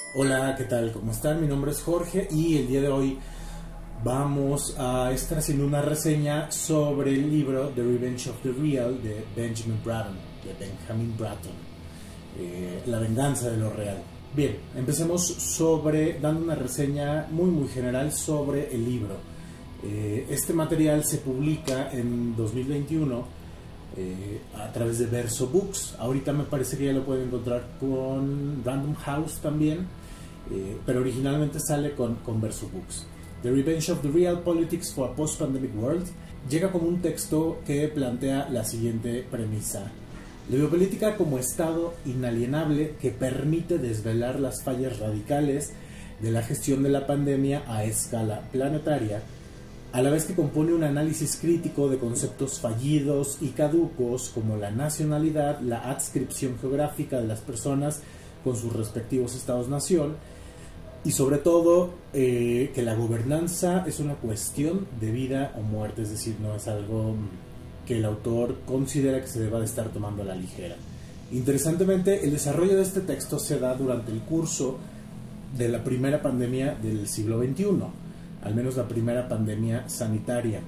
Hola, ¿qué tal? ¿Cómo están? Mi nombre es Jorge y el día de hoy vamos a estar haciendo una reseña sobre el libro The Revenge of the Real de Benjamin Bratton, La venganza de lo real. Bien, empecemos dando una reseña muy general sobre el libro. Este material se publica en 2021 a través de Verso Books. Ahorita me parece que ya lo pueden encontrar con Random House también, pero originalmente sale con Verso Books. The Revenge of the Real: Politics for a Post-Pandemic World llega como un texto que plantea la siguiente premisa: la biopolítica como estado inalienable que permite desvelar las fallas radicales de la gestión de la pandemia a escala planetaria, a la vez que compone un análisis crítico de conceptos fallidos y caducos como la nacionalidad, la adscripción geográfica de las personas con sus respectivos estados-nación, y sobre todo que la gobernanza es una cuestión de vida o muerte, es decir, no es algo que el autor considera que se deba de estar tomando a la ligera. Interesantemente, el desarrollo de este texto se da durante el curso de la primera pandemia del siglo XXI, al menos la primera pandemia sanitaria.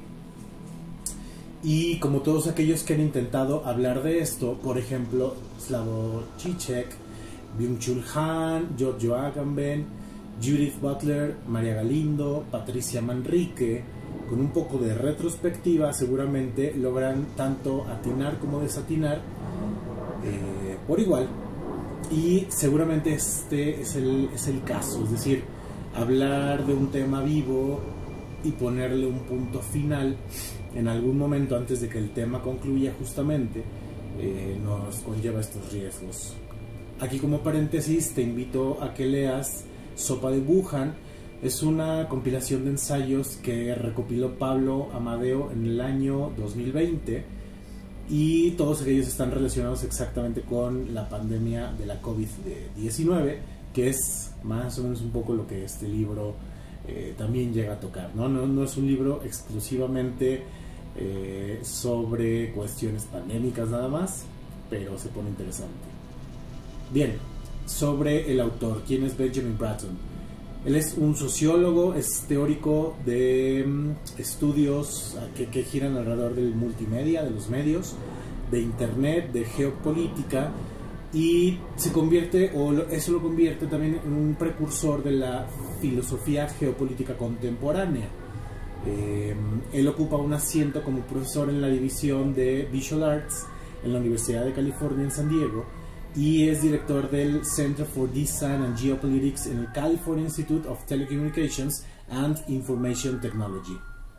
Y como todos aquellos que han intentado hablar de esto, por ejemplo, Slavoj Žižek, Byung-Chul Han, Giorgio Agamben, Judith Butler, María Galindo, Patricia Manrique, con un poco de retrospectiva seguramente logran tanto atinar como desatinar por igual. Y seguramente este es el caso, es decir, hablar de un tema vivo y ponerle un punto final en algún momento antes de que el tema concluya justamente nos conlleva estos riesgos. Aquí, como paréntesis, te invito a que leas Sopa de Wuhan. Es una compilación de ensayos que recopiló Pablo Amadeo en el año 2020 y todos ellos están relacionados exactamente con la pandemia de la COVID-19, que es más o menos un poco lo que este libro también llega a tocar, ¿no? No es un libro exclusivamente sobre cuestiones pandémicas nada más, pero se pone interesante. Bien, sobre el autor, ¿quién es Benjamin Bratton? Él es un sociólogo, es teórico de estudios que giran alrededor del multimedia, de los medios, de internet, de geopolítica, y eso lo convierte también en un precursor de la filosofía geopolítica contemporánea. Él ocupa un asiento como profesor en la división de Visual Arts en la Universidad de California en San Diego y es director del Center for Design and Geopolitics en el California Institute of Telecommunications and Information Technology.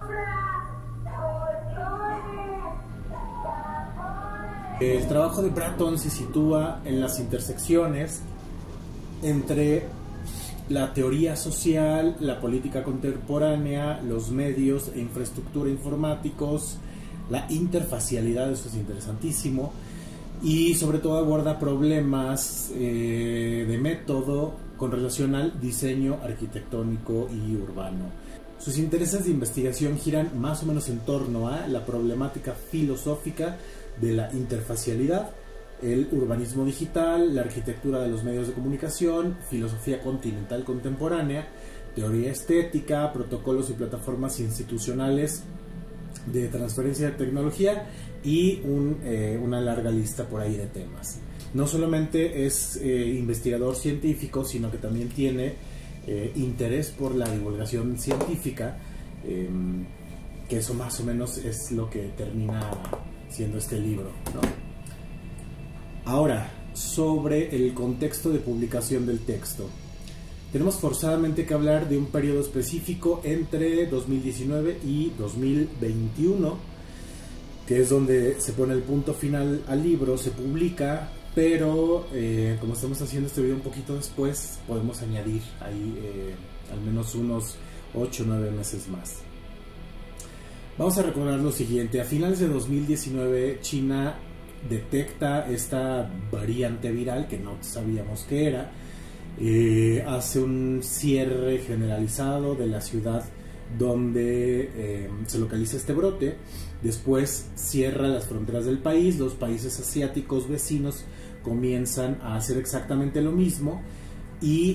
El trabajo de Bratton se sitúa en las intersecciones entre la teoría social, la política contemporánea, los medios e infraestructura informáticos, la interfacialidad, eso es interesantísimo, y sobre todo aborda problemas de método con relación al diseño arquitectónico y urbano. Sus intereses de investigación giran más o menos en torno a la problemática filosófica de la interfacialidad, el urbanismo digital, la arquitectura de los medios de comunicación, filosofía continental contemporánea, teoría estética, protocolos y plataformas institucionales de transferencia de tecnología y una larga lista por ahí de temas. No solamente es investigador científico, sino que también tiene interés por la divulgación científica, que eso más o menos es lo que termina siendo este libro, ¿no? Ahora, sobre el contexto de publicación del texto. Tenemos forzadamente que hablar de un periodo específico entre 2019 y 2021, que es donde se pone el punto final al libro, se publica, pero como estamos haciendo este video un poquito después, podemos añadir ahí al menos unos 8 o 9 meses más. Vamos a recordar lo siguiente: a finales de 2019 China detecta esta variante viral que no sabíamos qué era, hace un cierre generalizado de la ciudad donde se localiza este brote, después cierra las fronteras del país, los países asiáticos vecinos comienzan a hacer exactamente lo mismo y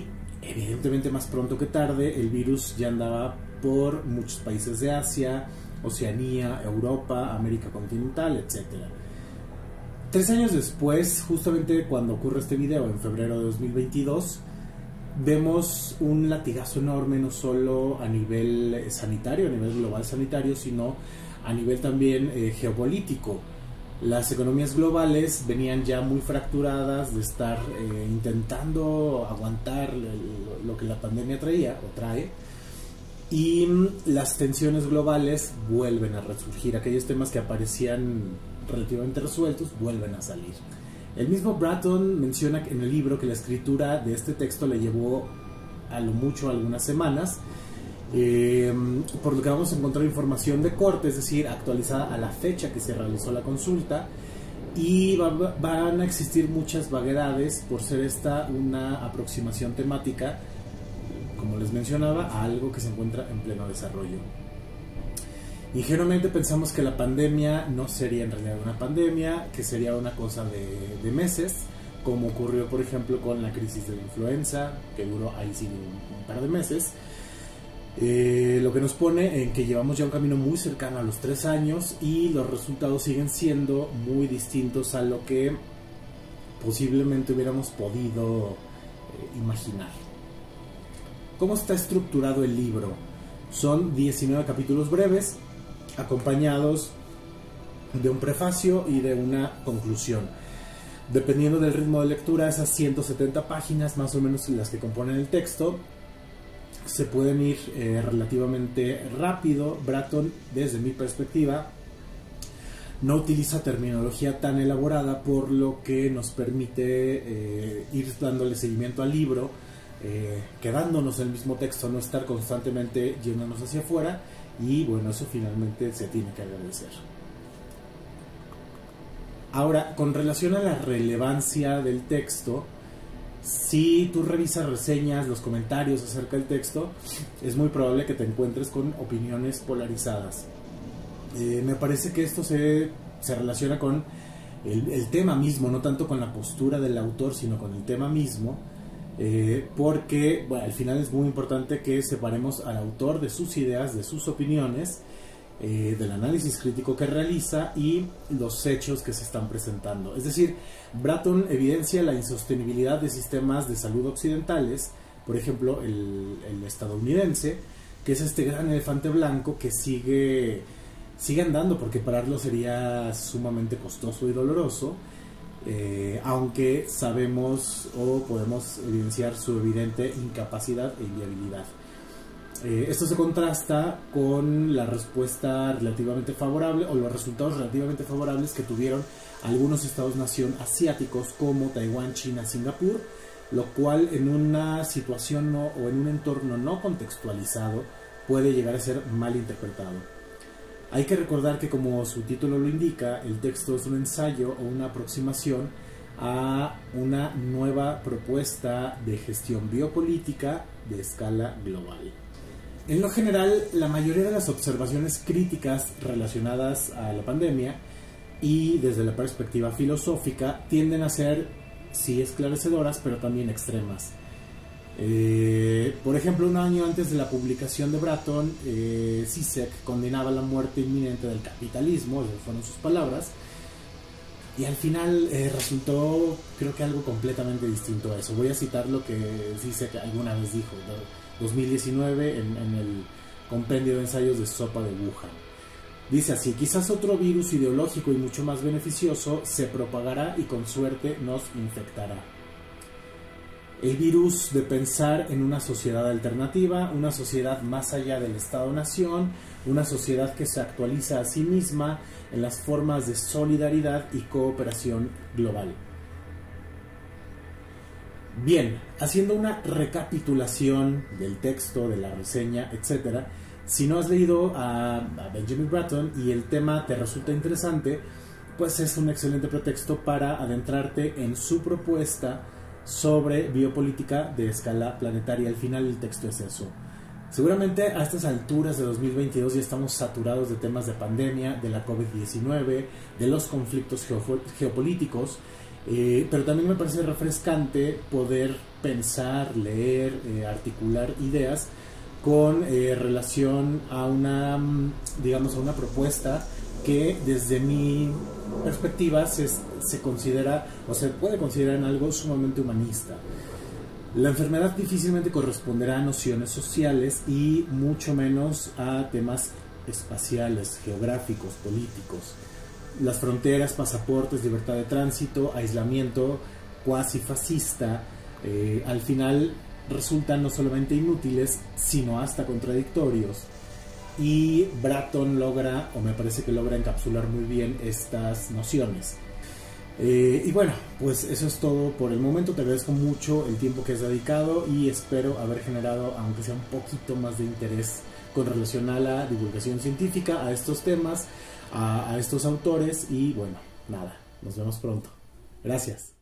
Evidentemente, más pronto que tarde, el virus ya andaba por muchos países de Asia, Oceanía, Europa, América continental, etc. 3 años después, justamente cuando ocurre este video, en febrero de 2022, vemos un latigazo enorme, no solo a nivel sanitario, a nivel global sanitario, sino a nivel también geopolítico. Las economías globales venían ya muy fracturadas de estar intentando aguantar lo que la pandemia traía o trae, y las tensiones globales vuelven a resurgir. Aquellos temas que aparecían relativamente resueltos vuelven a salir. El mismo Bratton menciona en el libro que la escritura de este texto le llevó a lo mucho algunas semanas, por lo que vamos a encontrar información de corte, es decir, actualizada a la fecha que se realizó la consulta, y van a existir muchas vaguedades por ser esta una aproximación temática, como les mencionaba, a algo que se encuentra en pleno desarrollo. Ingenuamente pensamos que la pandemia no sería en realidad una pandemia, que sería una cosa de meses, como ocurrió por ejemplo con la crisis de la influenza, que duró ahí sí un par de meses. Lo que nos pone en que llevamos ya un camino muy cercano a los 3 años y los resultados siguen siendo muy distintos a lo que posiblemente hubiéramos podido imaginar. ¿Cómo está estructurado el libro? Son 19 capítulos breves, acompañados de un prefacio y de una conclusión. Dependiendo del ritmo de lectura, esas 170 páginas, más o menos las que componen el texto, se pueden ir relativamente rápido. Bratton, desde mi perspectiva, no utiliza terminología tan elaborada, por lo que nos permite ir dándole seguimiento al libro, quedándonos en el mismo texto, no estar constantemente yéndonos hacia afuera, y bueno, eso finalmente se tiene que agradecer. Ahora, con relación a la relevancia del texto, si tú revisas reseñas, los comentarios acerca del texto, es muy probable que te encuentres con opiniones polarizadas. Me parece que esto se relaciona con el tema mismo, no tanto con la postura del autor, sino con el tema mismo, porque bueno, al final es muy importante que separemos al autor de sus ideas, de sus opiniones, del análisis crítico que realiza y los hechos que se están presentando. Es decir, Bratton evidencia la insostenibilidad de sistemas de salud occidentales, por ejemplo el estadounidense, que es este gran elefante blanco que sigue andando, porque pararlo sería sumamente costoso y doloroso, aunque sabemos o podemos evidenciar su evidente incapacidad e inviabilidad. Esto se contrasta con la respuesta relativamente favorable o los resultados relativamente favorables que tuvieron algunos estados-nación asiáticos como Taiwán, China, Singapur, lo cual en una situación o en un entorno no contextualizado puede llegar a ser mal interpretado. Hay que recordar que, como su título lo indica, el texto es un ensayo o una aproximación a una nueva propuesta de gestión biopolítica de escala global. En lo general, la mayoría de las observaciones críticas relacionadas a la pandemia y desde la perspectiva filosófica tienden a ser, sí, esclarecedoras, pero también extremas. Por ejemplo, un año antes de la publicación de Bratton, Zizek condenaba la muerte inminente del capitalismo, esas fueron sus palabras, y al final resultó, creo que algo completamente distinto a eso. Voy a citar lo que Zizek alguna vez dijo, 2019, en el compendio de ensayos de Sopa de Wuhan. Dice así: quizás otro virus ideológico y mucho más beneficioso se propagará y con suerte nos infectará. El virus de pensar en una sociedad alternativa, una sociedad más allá del Estado-Nación, una sociedad que se actualiza a sí misma en las formas de solidaridad y cooperación global. Bien, haciendo una recapitulación del texto, de la reseña, etc., si no has leído a Benjamin Bratton y el tema te resulta interesante, pues es un excelente pretexto para adentrarte en su propuesta sobre biopolítica de escala planetaria. Al final el texto es eso. Seguramente a estas alturas de 2022 ya estamos saturados de temas de pandemia, de la COVID-19, de los conflictos geopolíticos, Pero también me parece refrescante poder pensar, leer, articular ideas con relación a una, digamos, a una propuesta que desde mi perspectiva se considera o se puede considerar en algo sumamente humanista. La enfermedad difícilmente corresponderá a nociones sociales y mucho menos a temas espaciales, geográficos, políticos. Las fronteras, pasaportes, libertad de tránsito, aislamiento cuasi fascista, al final resultan no solamente inútiles, sino hasta contradictorios. Y Bratton logra, o me parece que logra encapsular muy bien estas nociones. Y bueno, pues eso es todo por el momento. Te agradezco mucho el tiempo que has dedicado y espero haber generado, aunque sea un poquito más de interés con relación a la divulgación científica, a estos temas, a estos autores. Y bueno, nada, nos vemos pronto. Gracias.